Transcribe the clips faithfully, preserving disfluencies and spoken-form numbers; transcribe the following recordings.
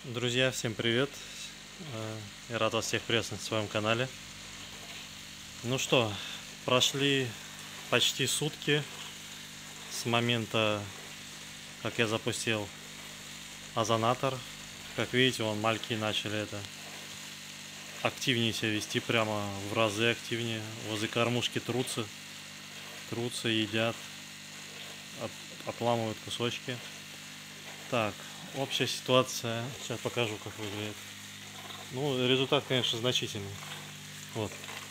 Друзья, всем привет! Э, Я рад вас всех приветствовать на своем канале. Ну что, прошли почти сутки с момента, как я запустил озонатор. Как видите, вон мальки начали это активнее себя вести, прямо в разы активнее. Возле кормушки трутся, трутся, едят, оп- обламывают кусочки. Так, общая ситуация. Сейчас покажу, как выглядит. Ну, результат, конечно, значительный. Вот.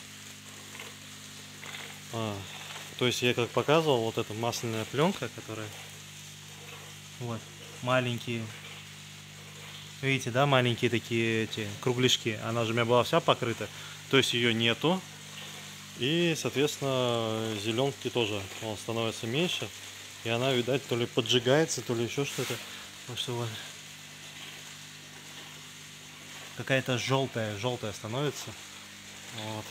А, то есть я как показывал, вот эта масляная пленка, которая вот маленькие, видите, да, маленькие такие эти кругляшки. Она же у меня была вся покрыта, то есть ее нету, и, соответственно, зеленки тоже он становится меньше, и она, видать, то ли поджигается, то ли еще что-то. Вот что вот какая-то желтая, желтая становится. Вот.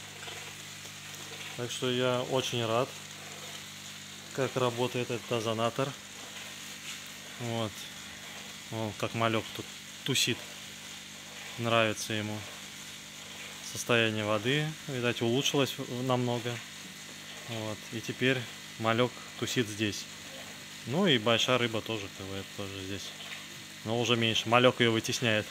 Так что я очень рад, как работает этот озонатор. Вот. Вон, как малек тут тусит. Нравится ему. Состояние воды, видать, улучшилось намного. Вот. И теперь малек тусит здесь. Ну и большая рыба тоже, как бы, тоже здесь. Но уже меньше. Малек ее вытесняет.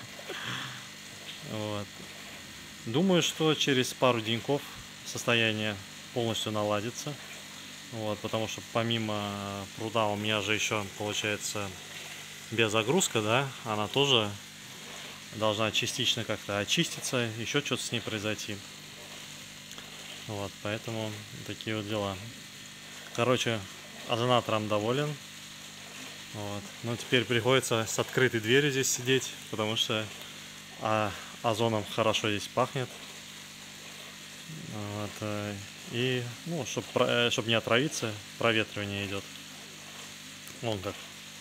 Вот. Думаю, что через пару деньков состояние полностью наладится. Вот, потому что помимо пруда у меня же еще получается биозагрузка, да, она тоже должна частично как-то очиститься, еще что-то с ней произойти. Вот, поэтому такие вот дела. Короче, озонатором доволен. Вот. Но теперь приходится с открытой дверью здесь сидеть, потому что а, озоном хорошо здесь пахнет. Вот, и, ну, чтобы чтоб не отравиться, проветривание идет. Вон как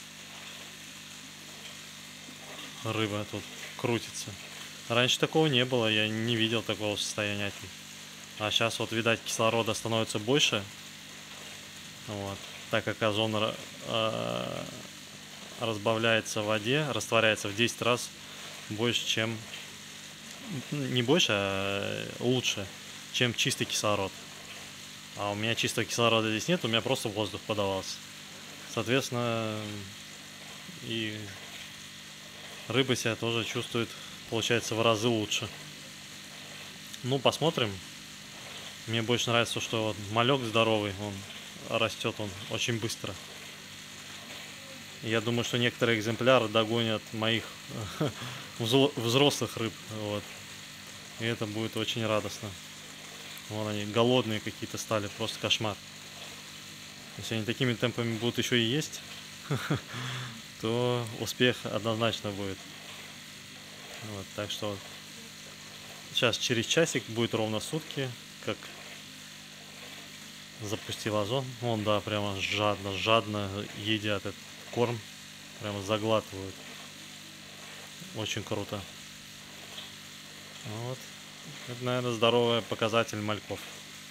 рыба тут крутится. Раньше такого не было, я не видел такого состояния. А сейчас вот, видать, кислорода становится больше. Вот, так как озон э, разбавляется в воде, растворяется в десять раз больше, чем... Не больше, а лучше, чем чистый кислород. А у меня чистого кислорода здесь нет, у меня просто воздух подавался. Соответственно, и рыба себя тоже чувствует, получается, в разы лучше. Ну, посмотрим. Мне больше нравится, что вот малек здоровый, он растет, он очень быстро. Я думаю, что некоторые экземпляры догонят моих взрослых рыб. Вот. И это будет очень радостно. Вон они, голодные какие-то стали, просто кошмар. Если они такими темпами будут еще и есть, то успех однозначно будет. Вот, так что сейчас через часик будет ровно сутки, как запустил озон. Вон, да, прямо жадно, жадно едят этот корм, прямо заглатывают. Очень круто. Вот. Это, наверное, здоровый показатель мальков.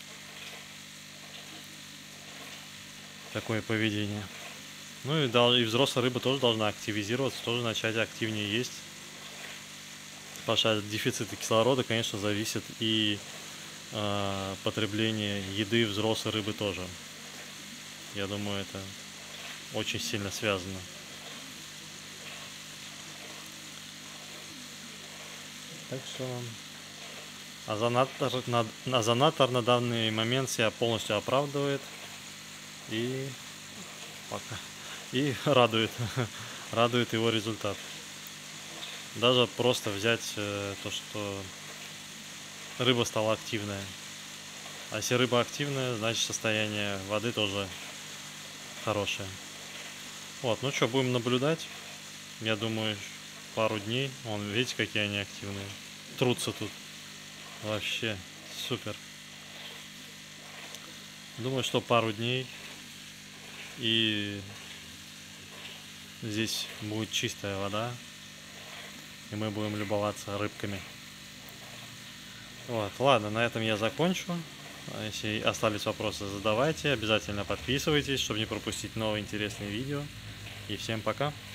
Такое поведение. Ну и, и взрослая рыба тоже должна активизироваться, тоже начать активнее есть. Потому что от дефицита кислорода, конечно, зависит и э, потребление еды взрослой рыбы тоже. Я думаю, это очень сильно связано. Так что озонатор на, озонатор на данный момент себя полностью оправдывает и пока и радует, радует его результат. Даже просто взять э, то, что рыба стала активная. А если рыба активная, значит состояние воды тоже хорошее. Вот, ну что, будем наблюдать. Я думаю, пару дней. Вон, видите, какие они активные. Трутся тут. Вообще супер. Думаю, что пару дней. И здесь будет чистая вода. И мы будем любоваться рыбками. Вот, ладно, на этом я закончу. Если остались вопросы, задавайте. Обязательно подписывайтесь, чтобы не пропустить новые интересные видео. И всем пока.